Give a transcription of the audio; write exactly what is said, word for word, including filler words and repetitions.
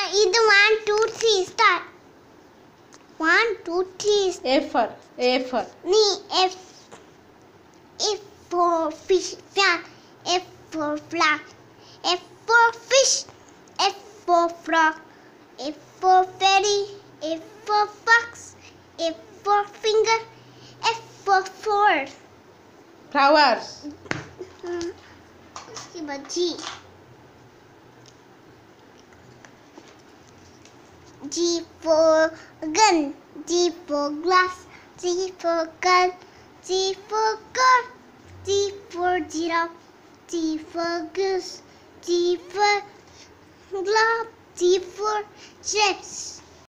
ಇದು one two three start. one two three. A for A for Ni F. F for fish. Fan. F for flag. F for fish. F for frog. F for fairy. F for fox. F for finger. F for fork. flowers. Hmm. G. G for gun. G for glass. G for gun. G for car. G for giraffe. G for goose. G for glove. G for chips.